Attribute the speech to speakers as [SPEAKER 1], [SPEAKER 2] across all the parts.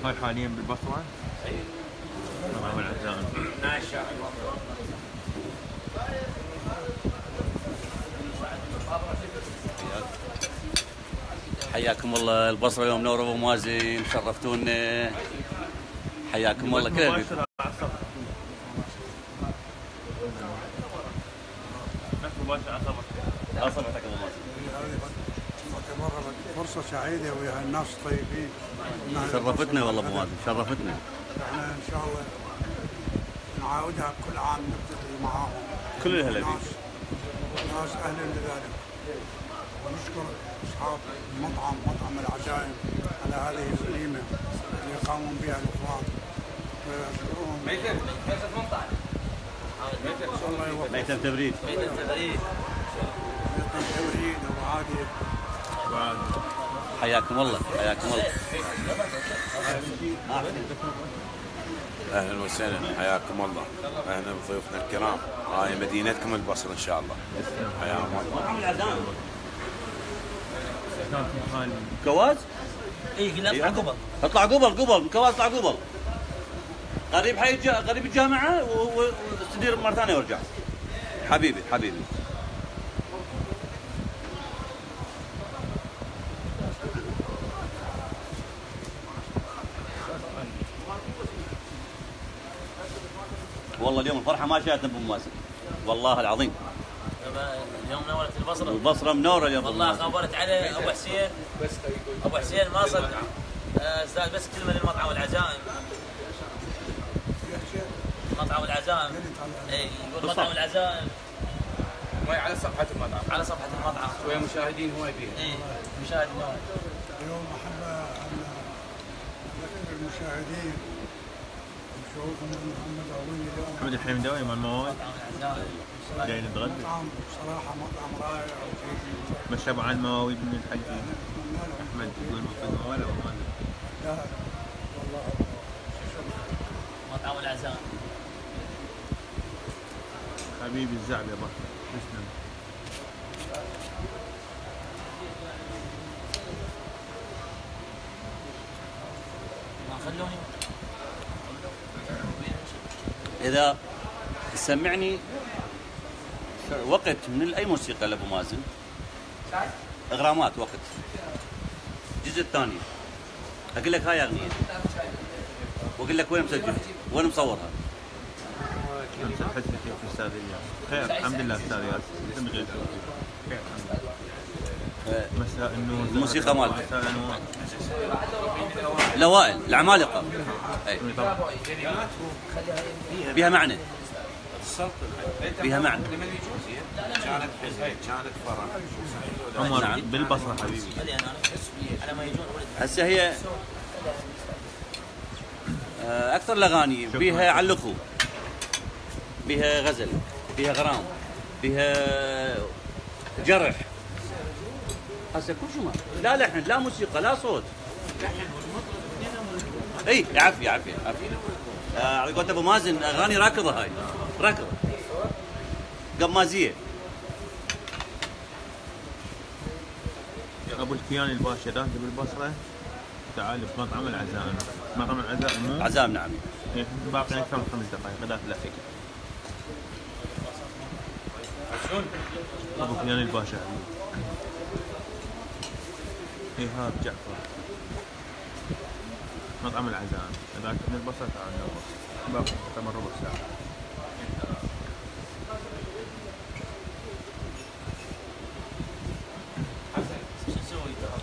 [SPEAKER 1] هاي حاليا بالبصرة؟
[SPEAKER 2] اي
[SPEAKER 1] مطعم العزائم.
[SPEAKER 2] حياكم الله البصرة اليوم منور ابو مازن، شرفتونا. حياكم الله كل البيت. على صفحتك ابو مازن.
[SPEAKER 3] فرصة سعيدة ويا الناس طيبين.
[SPEAKER 2] شرفتنا والله ابو مازن، شرفتنا.
[SPEAKER 3] احنا ان شاء الله نعاودها كل عام نلتقي معاهم.
[SPEAKER 2] كل اهل
[SPEAKER 3] ناس اهل لذلك. ونشكر اصحاب مطعم العزائم على هذه الوليمة اللي يقومون بها الاخوان. ونشكرهم.
[SPEAKER 2] ميتم تبريد.
[SPEAKER 3] وعادي.
[SPEAKER 2] حياكم الله، حياكم الله.
[SPEAKER 4] اهلا وسهلا، حياكم الله. اهلا بضيوفنا الكرام. هاي مدينتكم البصره ان شاء الله. حياكم الله.
[SPEAKER 2] كواز؟
[SPEAKER 5] اي قلنا اطلع قبل.
[SPEAKER 2] اطلع قبل كواز، اطلع قبل. قريب قريب الجامعه واستدير مره ثانيه وارجع. حبيبي. والله اليوم الفرحه ما شاءت ابو مازن، والله العظيم.
[SPEAKER 5] اليوم نورت البصره.
[SPEAKER 2] البصره منوره اليوم.
[SPEAKER 5] والله خبرت عليه ابو حسين. ابو حسين ما صدق. استاذ بس كلمه للمطعم العزائم. مطعم العزائم. اي يقول مطعم العزائم.
[SPEAKER 6] وهي على صفحه المطعم.
[SPEAKER 5] على صفحه المطعم.
[SPEAKER 6] ويا مشاهدين هواي فيها.
[SPEAKER 5] اي مشاهد هواي.
[SPEAKER 3] اليوم احب ان اذكر المشاهدين بشعوركم ان محمد عويني اليوم.
[SPEAKER 1] محمد الحمداوي مال مواد. جاي نتغدى.
[SPEAKER 3] مطعم صراحه مطعم رائع وجيد.
[SPEAKER 1] مشى عن مواويل من الحجي. احمد يقول مفيد ولا ما
[SPEAKER 3] لا والله
[SPEAKER 5] مطعم العزائم.
[SPEAKER 1] حبيبي الزعبي الله تسلم.
[SPEAKER 5] ما خلوني.
[SPEAKER 2] اذا سمعني وقت من اي موسيقى لابو مازن، اغرامات وقت الجزء الثاني، اقول لك هاي اغنيه واقول لك وين مسجل وين مصورها.
[SPEAKER 1] حسك كيف استاذ الياس؟ خير الحمد لله استاذ ياس. انت غير خير الحمد لله. مساء النور.
[SPEAKER 2] الموسيقى مالك
[SPEAKER 1] مساء النور.
[SPEAKER 2] الاوائل العمالقه. اي بها معنى. بها معنى.
[SPEAKER 4] كانت فرح.
[SPEAKER 1] عمر
[SPEAKER 2] نعم.
[SPEAKER 1] بالبصره حبيبي.
[SPEAKER 2] هسه هي اكثر الاغاني بها علقوا، بها غزل، بها غرام، بها جرح. هسه كل شيء لا لحن لا موسيقى لا صوت. اي عافيه. على قولة ابو مازن اغاني راكضه، هاي راكضه قمازيه.
[SPEAKER 1] ابو الكيان الباشا ده بالبصره. تعال بمطعم العزائم. مطعم العزائم مو؟
[SPEAKER 2] عزائم نعم.
[SPEAKER 1] إيه، باقي اكثر من 5 دقائق غدا لا. ابو كيان الباشا حبيبي. ايهاب جعفر. مطعم العزائم. اذا كنت من البصره تعال نور. باقي اكثر من ربع ساعه.
[SPEAKER 5] شو نسوي ترى؟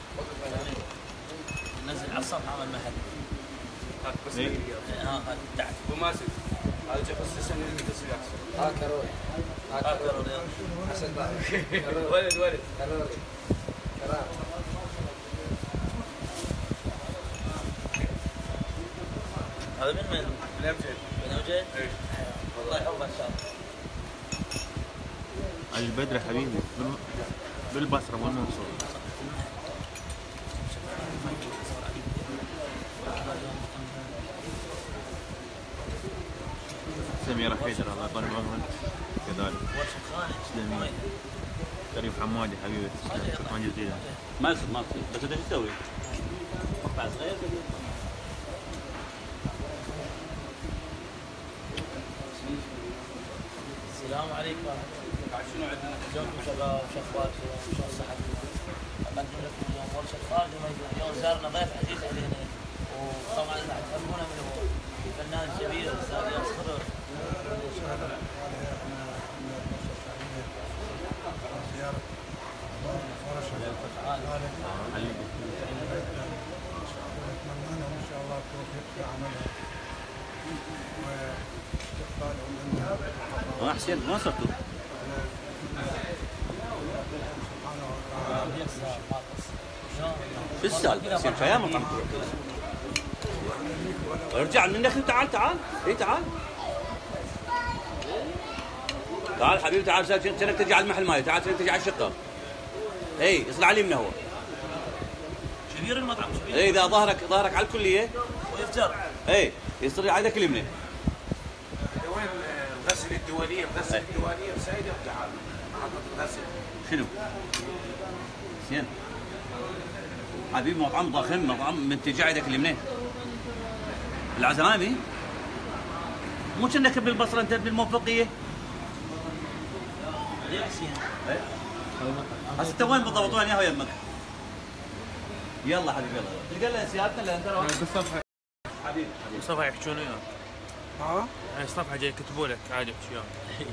[SPEAKER 5] ننزل على السطح عمل محل.
[SPEAKER 6] بس
[SPEAKER 1] إيه.
[SPEAKER 5] ها تعال.
[SPEAKER 6] ابو مازن هذا جفس السنه اللي بتصير احسن.
[SPEAKER 7] ها كرول. حسن
[SPEAKER 6] ولد
[SPEAKER 7] كرول. كرام.
[SPEAKER 5] هذا من؟
[SPEAKER 6] من امجد.
[SPEAKER 5] من امجد؟
[SPEAKER 6] اي
[SPEAKER 5] والله يحفظه ان شاء الله.
[SPEAKER 1] علي البدر حبيبي بالبصره والمنصور. سميرة حيدر الله يطول بعمرك كذلك. تسلمي. كريم حمادي حبيبي شكرا جزيلا.
[SPEAKER 2] ما يصير بس انت شو تسوي؟ مقطع صغير
[SPEAKER 5] السلام عليكم.
[SPEAKER 6] شنو عندنا؟
[SPEAKER 5] شلونكم شباب؟ شو اخباركم؟ شلون صحتكم؟ اقدم لكم اليوم ورشه خالد وميدان. اليوم زارنا ضيف عزيز علينا وطبعا راح تعرفونه من هو الفنان الكبير الاستاذ ياس خضر.
[SPEAKER 3] زيارة ورشة خالد ونتمنى لهم ان شاء الله التوفيق في عملها واستقبالهم منا.
[SPEAKER 2] حسين ما صرتوا؟ شو السالفه؟ حسين شايع مطعم ارجع من النخل. تعال تعال. اي تعال تعال حبيبي تعال. كأنك تجي على المحل مالي. تعال كأنك تجي على الشقه. اي يصل علي من هو
[SPEAKER 5] كبير المطعم كبير.
[SPEAKER 2] اي اذا ظهرك على الكليه
[SPEAKER 5] ويفتر.
[SPEAKER 2] اي يصير على ذاك اليمين.
[SPEAKER 4] وين الغسل الدوليه؟ الغسل الدوليه بسيده تعال محطه الغسل.
[SPEAKER 2] شنو؟ زين حبيبي مطعم ضخم، مطعم من تجي عندك اليمين. العزامي مو كأنك بالبصره انت بالموفقيه.
[SPEAKER 5] ليه حسين؟
[SPEAKER 2] هسه انت وين بالضبط؟ وين ياهو يمك؟ يلا حبيبي يلا. تلقى له سيارتنا اللي انت
[SPEAKER 1] بالصفحه
[SPEAKER 2] حبيبي
[SPEAKER 6] صفحه يحكون وياك.
[SPEAKER 3] ها؟
[SPEAKER 6] هاي الصفحه جاي يكتبوا لك عادي احكي وياك.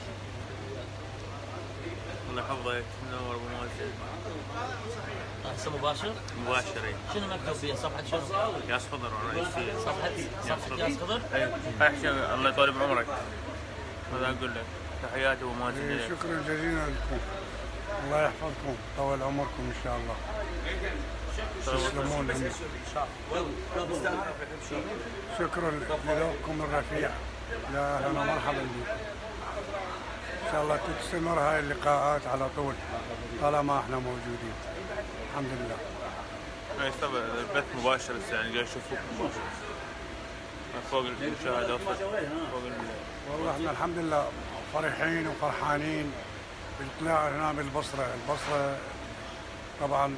[SPEAKER 6] الله يحفظك منور ابو مازن.
[SPEAKER 5] هسه مباشر؟
[SPEAKER 6] مباشر اي.
[SPEAKER 5] شنو مكتوب فيها؟ صفحة شنو؟
[SPEAKER 6] ياس خضر وانا ايش
[SPEAKER 5] صفحة ياس خضر؟
[SPEAKER 6] اي هاي احكي الله يطول بعمرك. هذا اقول لك تحياتي ابو مازن لك.
[SPEAKER 3] شكرا جزيلا لكم. الله يحفظكم، طول عمركم ان شاء الله. تسلمون لنا. شكرا لذوقكم الرفيع. يا اهلا ومرحبا بكم. ان شاء الله تستمر هاي اللقاءات على طول طالما احنا موجودين. الحمد لله.
[SPEAKER 6] اي طبعا البث مباشر هسه يعني جاي يشوفوك مباشر. فوق المشاهدة فوق
[SPEAKER 3] والله احنا الحمد لله فرحين وفرحانين بالاطلاع هنا بالبصرة. البصرة طبعا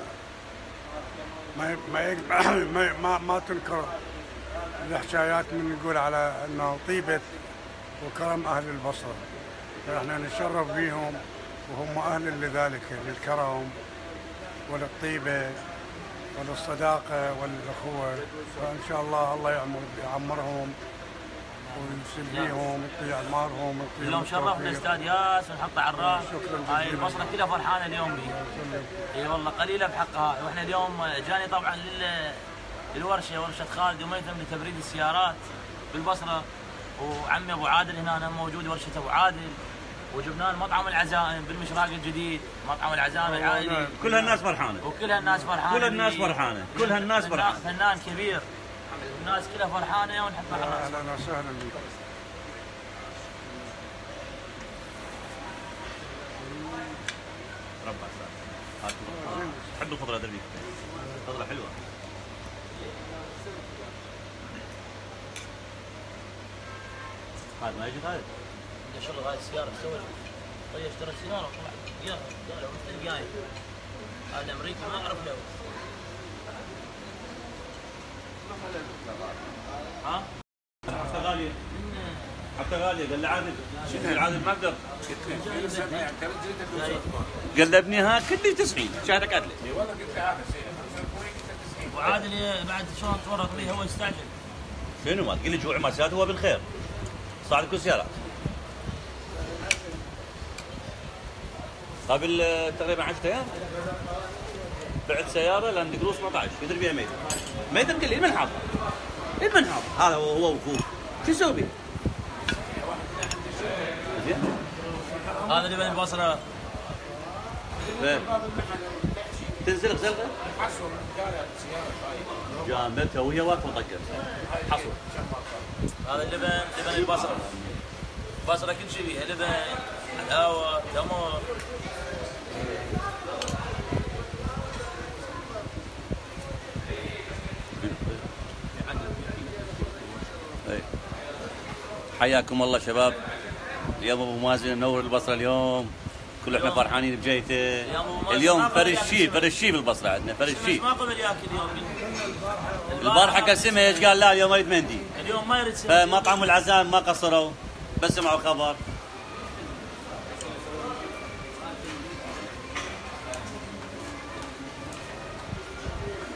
[SPEAKER 3] ما تنكر الحكايات من نقول على انه طيبة وكرم اهل البصرة، فاحنا نتشرف بهم وهم اهل لذلك، للكرم وللطيبة وللصداقة وللأخوة. فإن شاء الله يعمرهم ويسل بيهم ويطيع أعمارهم.
[SPEAKER 5] اليوم شرفنا أستاذ ياس ونحطه على الراس. هاي البصرة كلها فرحانة اليوم بيه. اي والله قليلة بحقها. واحنا اليوم جاني طبعا للورشة، ورشة خالد وميثم لتبريد السيارات بالبصرة، وعمي أبو عادل هنا موجود ورشة أبو عادل، وجبنا المطعم العزائم بالمشراق الجديد، مطعم العزائم العائلي.
[SPEAKER 2] كل هالناس فرحانه.
[SPEAKER 5] وكل هالناس فرحانه.
[SPEAKER 2] كل الناس فرحانه. كل هالناس فرحانه.
[SPEAKER 5] فنان كبير. الناس كلها فرحانه ونحطها على راسنا.
[SPEAKER 3] اهلا وسهلا بك.
[SPEAKER 2] ربع ساعه. حب الخضره دربيك. خضره حلوه. خالد ما يجي خالد؟
[SPEAKER 5] شغل هاي السياره سوى طيب اشترى السياره وطلع يلا قالوا مثل جاي. هذا امريكي ما اعرف له. ها؟
[SPEAKER 2] حتى غاليه. حتى غاليه. قال له عادل شنو عادل ما اقدر. قال له ابني ها كله 90 شهرك عدله.
[SPEAKER 4] اي والله قلت له هذا شيء.
[SPEAKER 5] وعادل بعد شلون تورط لي هو يستعجل.
[SPEAKER 2] شنو ما تقول لي جوع ما هو بالخير. صار كل سيارات. قبل تقريبا 10 ايام بعت سياره لاند كروز 17 يدري بها ميت. ميت قال لي المنحاض. المنحاض هذا هو واخوه شو يسوي به؟ زين
[SPEAKER 5] هذا اللي بين البصره.
[SPEAKER 2] فين؟ تنزل غزلقه؟ جامتها وهي واقفه طقت. حصل.
[SPEAKER 5] هذا اللبن لبن البصره. البصره كل شيء بيها لبن، حلاوه، تمر.
[SPEAKER 2] حياكم الله شباب. اليوم ابو مازن منور البصره اليوم. كل احنا فرحانين بجيته. اليوم فرش شي بالبصره عندنا فرش شي.
[SPEAKER 5] ما قبل ياكل اليوم.
[SPEAKER 2] البارحه قسمها ايش قال لا اليوم اريد مندي.
[SPEAKER 5] اليوم ما يريد.
[SPEAKER 2] فمطعم العزائم ما قصروا بس سمعوا خبر.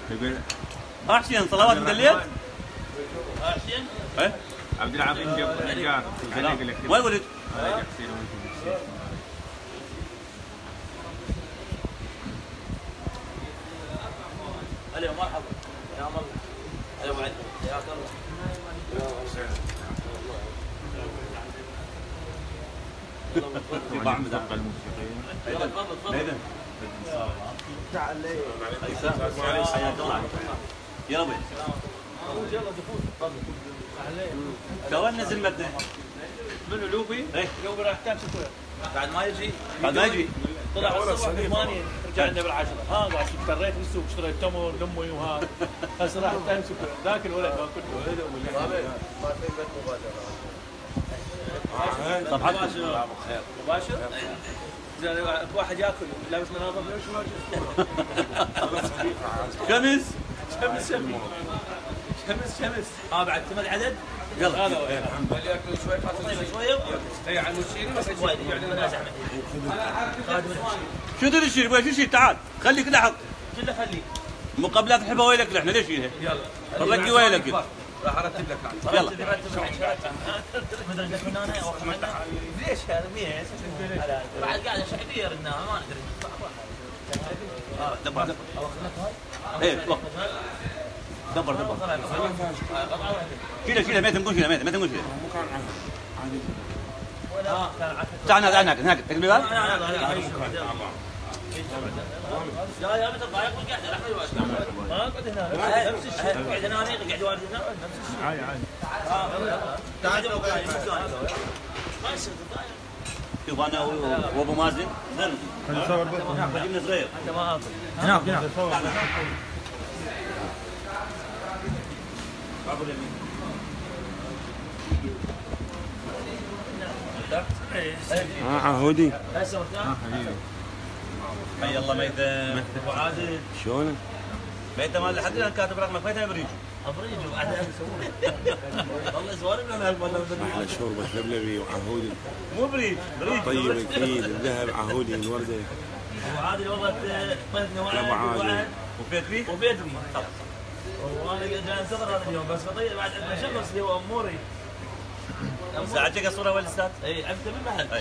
[SPEAKER 1] يقول
[SPEAKER 2] حسين صلوات مدليت؟
[SPEAKER 5] حسين؟
[SPEAKER 2] ايه؟
[SPEAKER 1] عبد العظيم جاب نجار
[SPEAKER 2] ما يقول لك
[SPEAKER 5] هلا مرحبا يا الله هلا وعد حياك الله
[SPEAKER 1] بعمل دقة الموسيقية.
[SPEAKER 5] تفضل تفضل
[SPEAKER 7] تعال لي
[SPEAKER 2] حياك الله يلا وين؟
[SPEAKER 5] يلا دخول تفضل
[SPEAKER 2] تو نزل مدني
[SPEAKER 5] منو لوبي؟
[SPEAKER 2] ايه
[SPEAKER 5] لوبي راح تمسك بعد ما يجي
[SPEAKER 2] بعد ما يجي
[SPEAKER 5] طلع الصبح ب8 رجعنا بالعشرة ها قاعد اشتريت بالسوق اشتريت تمر لامي وها هسه راح تمسك ذاك الولد ما كنت
[SPEAKER 7] ما في بيت مبادرة
[SPEAKER 2] طب
[SPEAKER 5] مباشر مباشر؟ زين واحد ياكل لابس مناظر
[SPEAKER 2] شمس
[SPEAKER 5] شمس شمس ها بعد ثمان عدد
[SPEAKER 2] يلا
[SPEAKER 5] هذا هو
[SPEAKER 7] اللي ياكل شوي
[SPEAKER 5] طيب شويه
[SPEAKER 7] اي على المشيري بس
[SPEAKER 5] وايد يعني انا زعمت خادم
[SPEAKER 2] شو تريد تشيل؟ شو تشيل؟ تعال خليك كذا حط
[SPEAKER 5] كله خليه
[SPEAKER 2] مقابلات الحبه ويلك احنا ليش شيلها؟
[SPEAKER 5] يلا
[SPEAKER 2] رقي ويلك
[SPEAKER 7] راح ارتب لك
[SPEAKER 2] يلا
[SPEAKER 5] مدري اذا كنا انا او ليش هذا مين بعد قاعد شعبيه ردناها ما ندري
[SPEAKER 2] دبر دبر ايه دبر دبر شيلها ما تنقول شيلها ما تنقول شيلها تعال هناك هناك تقبل بالك؟
[SPEAKER 5] لا يا متى ضايق والقعده راح ما اقعد هنا نفس الشيء قاعد هنا قاعد واحد هنا نفس الشيء
[SPEAKER 1] عادي عادي.
[SPEAKER 5] تعال ما يصير
[SPEAKER 2] شوف انا وابو مازن
[SPEAKER 1] نصور بس.
[SPEAKER 2] جبنا صغير
[SPEAKER 5] انت ما اكل هناك
[SPEAKER 4] عهودي
[SPEAKER 5] هسه مرتاح
[SPEAKER 2] حي الله ميتم
[SPEAKER 5] ابو عادل
[SPEAKER 4] شلونك؟
[SPEAKER 2] ميتم هذا لحد الان كاتب رقمك ميتم بريج
[SPEAKER 5] ابريج وبعدها والله زوارب لنا
[SPEAKER 4] احلى شوربه لبلبي وعهودي
[SPEAKER 2] مو بريج
[SPEAKER 4] طيب اكيد الذهب عهودي الورده
[SPEAKER 5] ابو عادل والله طيبنا
[SPEAKER 4] يا ابو عادل
[SPEAKER 2] وفيت فيه؟
[SPEAKER 5] وبيت بي وانا قاعد انتظر هذا اليوم بس بطيء بعد عندنا شخص اللي هو اموري
[SPEAKER 2] ساعتك الصوره ولا الاستاذ؟
[SPEAKER 5] اي انت بالمحل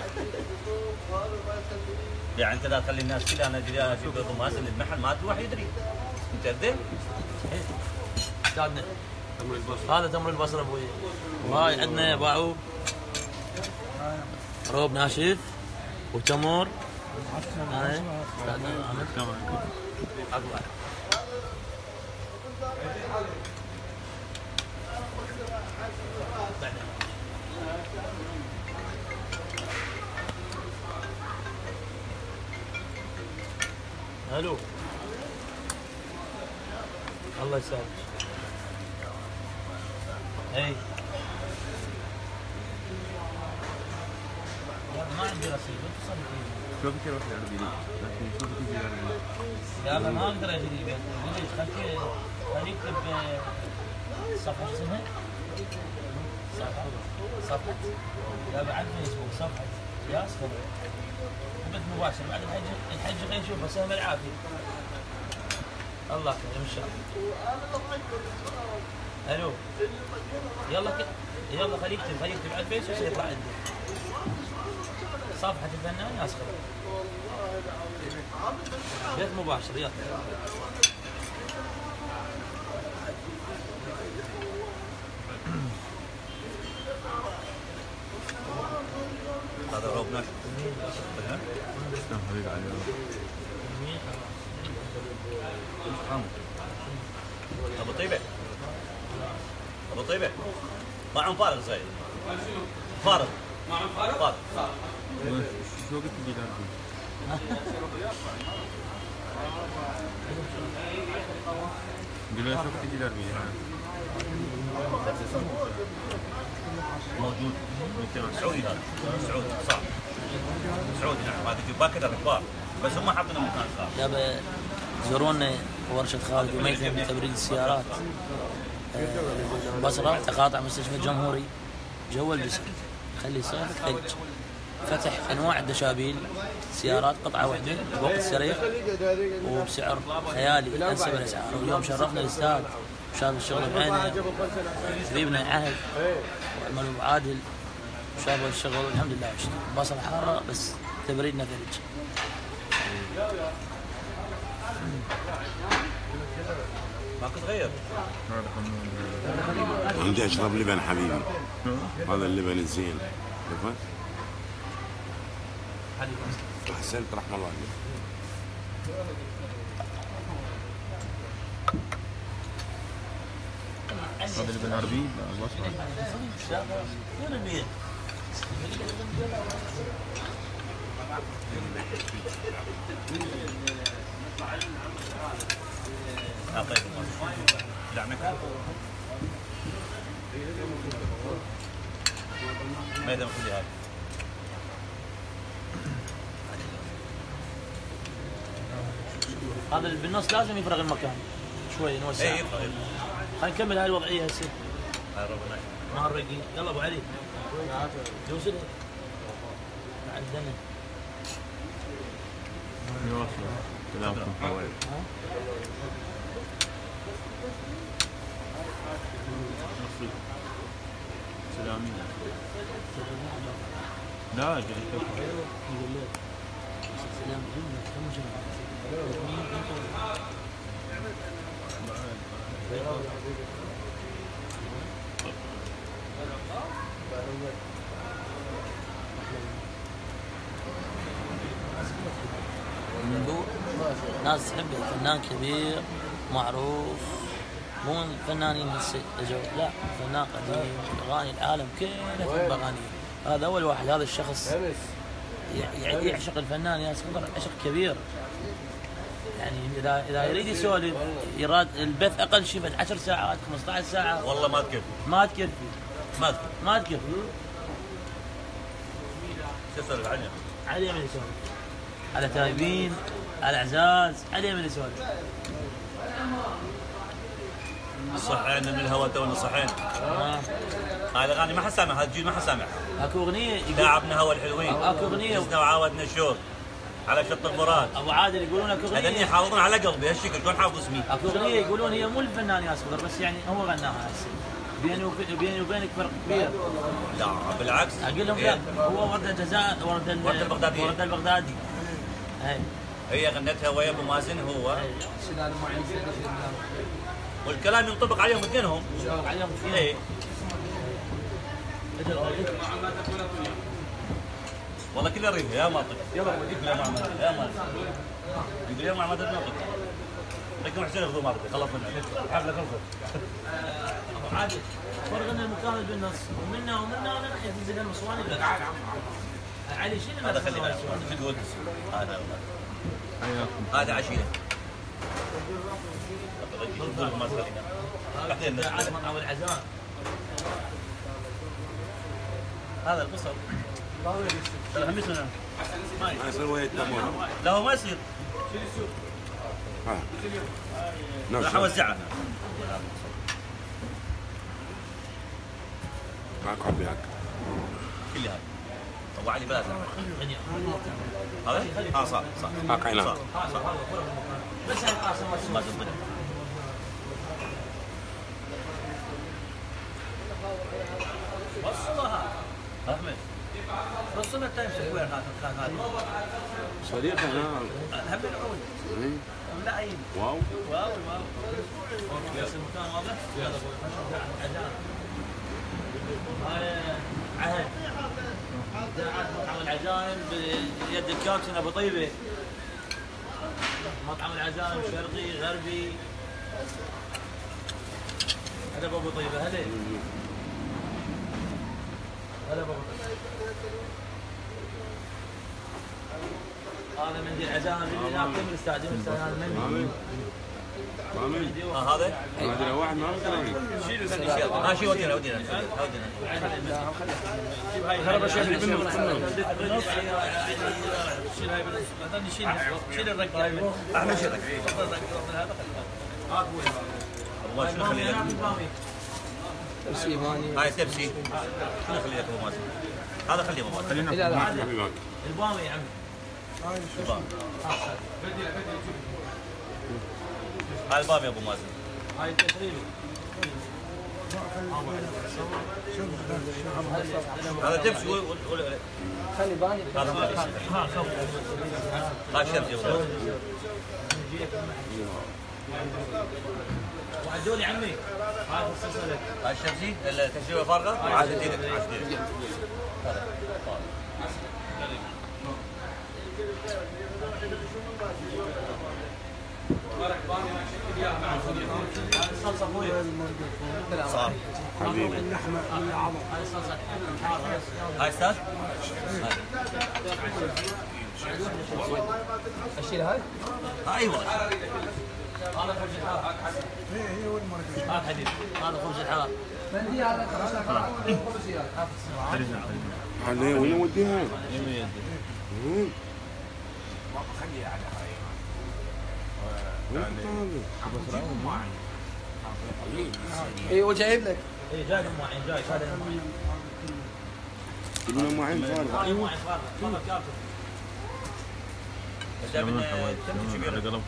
[SPEAKER 2] يعني انت لا تخلي الناس كلها انا اجي اجيب ابو مازن للمحل ما واحد يدري انت ادري؟
[SPEAKER 5] استاذنا هذا تمر البصره ابوي وهاي عندنا باعوب روب ناشف وتمر هاي استاذنا عامل اكو واحد الو الله يسعدك اي ما عندي رصيد اتصل فيه
[SPEAKER 1] شو بك يروح الأربيلي؟ لكن شو بك يجي الأربيلي؟
[SPEAKER 5] لا ما اقدر اجي البيت ليش خليه يكتب صفحه شو اسمها؟ صفحه لا بعد فيسبوك صفحه ياس خبر بث مباشر بعد الحج خلينا نشوفه سهم العافيه الله يكرم ان شاء الله الو يلا خليه يكتب على الفيس وسيطلع عندي صفحه الفنان ياس خبر بث مباشر يلا
[SPEAKER 2] هذا روب ناشف
[SPEAKER 1] تسلم حبيبي علي.
[SPEAKER 2] ابو طيبه ابو طيبه معهم فارغ صغير فارغ معهم فارغ
[SPEAKER 1] شو قلت لي الأربيلي؟ قل له شو قلت لي الأربيلي؟
[SPEAKER 2] موجود سعودي هذا سعودي صح سعودي نعم هذا جباه كذا كبار بس هم حاطينه مكان صار
[SPEAKER 5] يابا زورونا ورشة خالد وميثم لتبريد السيارات بصرة تقاطع مستشفى الجمهوري جو البسل خلي صيف ثلج فتح انواع الدشابيل سيارات قطعه واحده بوقت سريع وبسعر خيالي انسب الاسعار. واليوم شرفنا الاستاد وشاف الشغل بعينه حبيبنا عهد وعمل ابو عادل وشافوا الشغل والحمد لله. بصل حاره بس تبريدنا ثلج.
[SPEAKER 2] ماكو تغير.
[SPEAKER 4] عندي اشرب لبن حبيبي. هذا اللبن الزين. شوفه. احسنت رحم الله عليك.
[SPEAKER 1] هذا اللبن عربي؟ لا
[SPEAKER 5] وين البيت؟
[SPEAKER 2] اعطيكم دعمك. ما يدام كل هذا.
[SPEAKER 5] هذا اللي بالنص لازم يفرغ المكان شوي نوسع.
[SPEAKER 2] اي
[SPEAKER 5] خلينا نكمل هاي الوضعيه هسه.
[SPEAKER 2] هاي ربنا
[SPEAKER 5] مع الرقي. يلا ابو علي يوصل مع الدنيا.
[SPEAKER 1] يواصل كلامكم حوالي. سلامي. لا جاي
[SPEAKER 5] سلام جمله كم ناس تحب فنان كبير معروف مو الفنانين هسه اجوا لا فنان قديم اغاني العالم كله تحب اغانيه. هذا اول واحد. هذا الشخص يعني يعشق الفنان يا صدر عشق كبير. يعني اذا يريد يسولف يراد البث اقل شيء بعد 10 ساعات 15 ساعه
[SPEAKER 2] والله ما تكفي.
[SPEAKER 5] ما تكفي. ما تكفي.
[SPEAKER 2] تسولف عنه.
[SPEAKER 5] علي من يسولف على تايبين على اعزاز علي من يسولف.
[SPEAKER 2] صحينا من الهواء تونا صحينا. هاي الاغاني ما حسامع. هذا الجيل ما حسامع.
[SPEAKER 5] اكو اغنيه
[SPEAKER 2] لاعبنا هوا الحلوين.
[SPEAKER 5] اكو اغنيه
[SPEAKER 2] فزنا وعاودنا الشور على شط المراد.
[SPEAKER 5] ابو عادل يقولون اكو
[SPEAKER 2] هذني
[SPEAKER 5] اغنيه
[SPEAKER 2] يحافظون على قلبي هالشكل. شلون حافظ اسمي؟
[SPEAKER 5] اكو اغنيه يقولون هي مو الفنان ياس خضر بس يعني هو غناها هسه. بيني وبينك فرق كبير.
[SPEAKER 2] لا بالعكس.
[SPEAKER 5] اقول لهم لا هو ورد الجزائر ورد
[SPEAKER 2] البغدادي.
[SPEAKER 5] ورد البغدادي.
[SPEAKER 2] هي غنتها ويا ابو مازن هو. والكلام ينطبق عليهم اثنينهم.
[SPEAKER 5] عليهم
[SPEAKER 2] اي والله كله ريفه يا ماطق. يلا اوديك يا معمر يا ماطق. يقول يا معمر ناطق. لكن حسين ياخذوا ماطق خلصنا الحفله خلصت.
[SPEAKER 5] ابو عادل فرغنا المكان اللي بالنص ومنا انا ناحيه تنزل المصواني. علي شنو
[SPEAKER 2] هذا خلي بالك شو تقول. هذا عشيره. ما خلينا
[SPEAKER 5] بعدين مطعم العزاء.
[SPEAKER 2] هذا القصر ترى هم يسمعون.
[SPEAKER 4] ما يصير ويا التمر.
[SPEAKER 2] لا هو ما يصير. راح اوزعها.
[SPEAKER 4] معك عبيك.
[SPEAKER 2] كل هذا. ابو علي بلازم. هذا؟ صح.
[SPEAKER 4] معك عينات.
[SPEAKER 2] صح.
[SPEAKER 5] بس هاي قاسم
[SPEAKER 2] ما تنطلع.
[SPEAKER 5] وصلها
[SPEAKER 2] احمد.
[SPEAKER 5] وصلنا التايم سكوير هذا.
[SPEAKER 4] صديق انا.
[SPEAKER 5] هم العود. ملاعين.
[SPEAKER 4] واو.
[SPEAKER 5] بس المكان واضح؟ هذا هاي عهد. مطعم العزائم بيد الكابتن ابو طيبه. مطعم العزائم شرقي غربي. هلا ابو طيبه هلا. هلا ابو طيبه. هذا مندي العزائم اللي هناك من الاستاذ هذا مندي.
[SPEAKER 2] هذا؟
[SPEAKER 4] هذا واحد ما
[SPEAKER 2] شيله. شيل ودينا.
[SPEAKER 5] هرب شيل منه. شيل هاي بعدين شيل الرق.
[SPEAKER 2] احمد شيل
[SPEAKER 5] هذا
[SPEAKER 2] الله شنو خلي لك؟ هاي تبسي. شنو خلي لك ابو مازن؟ هذا خليه ابو مازن.
[SPEAKER 1] خلينا
[SPEAKER 5] البامي يا عمي.
[SPEAKER 2] هاي الباب يا ابو مازن.
[SPEAKER 5] هاي التشريبي.
[SPEAKER 2] هذا تبسي
[SPEAKER 8] خلي باني
[SPEAKER 2] هاي شبزي يا ابو مازن.
[SPEAKER 5] وعدول يا عمي. هاي خصصها لك.
[SPEAKER 2] هاي الشبزي التشريبه فارغه وعاد ايدك عاد ايدك.
[SPEAKER 5] الصلصه اخوي.
[SPEAKER 2] صار
[SPEAKER 4] حبيبي.
[SPEAKER 5] هاي الصلصه حاره.
[SPEAKER 2] هاي استاذ؟
[SPEAKER 8] اشيل هاي؟
[SPEAKER 2] ايوه
[SPEAKER 5] هذا خبز الحار. هذا حبيبي. هذا خبز الحار.
[SPEAKER 8] بندي هذا
[SPEAKER 4] عليه وين وديها؟
[SPEAKER 8] اي وجايب لك.
[SPEAKER 5] اي جاي المواعين جاي هذا المواعين.
[SPEAKER 4] يقولون المواعين فارغه.
[SPEAKER 5] هاي المواعين فارغه. والله كارتون.
[SPEAKER 2] بس جاب لنا تمشي كبيره.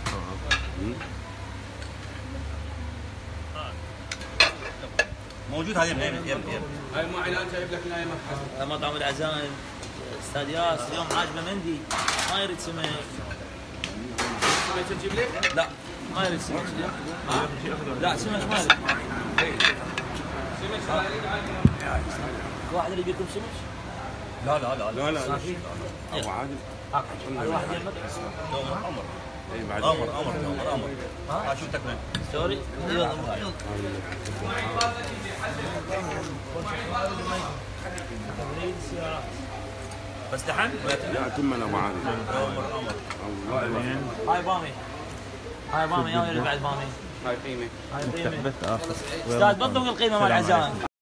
[SPEAKER 2] موجود هذه يم.
[SPEAKER 7] هاي المعينات جايب لك نايم محل.
[SPEAKER 5] مطعم العزائم استاذ ياس اليوم عاجبه مندي ما يريد سمك.
[SPEAKER 7] سمك تجيب لك؟
[SPEAKER 5] لا ما يريد سمك. لا سمك ما يريد.
[SPEAKER 7] سمك
[SPEAKER 5] واحد اللي بيكون سمك؟
[SPEAKER 2] لا لا لا
[SPEAKER 4] لا لا
[SPEAKER 5] صافي؟
[SPEAKER 4] ابو عادل.
[SPEAKER 5] هذا واحد يمك؟
[SPEAKER 2] امر
[SPEAKER 4] اي بعد
[SPEAKER 2] امر ها شو تكمل
[SPEAKER 5] سوري يلا تبريد سيارات.
[SPEAKER 2] بس دحين
[SPEAKER 4] لا تمنا ابو عادل.
[SPEAKER 5] هاي بامي. هاي بامي يلا بعد بامي.
[SPEAKER 7] هاي قيمه.
[SPEAKER 5] هاي قيمة.
[SPEAKER 1] بس اخر
[SPEAKER 5] استاذ بطل القيمة مال العزائم.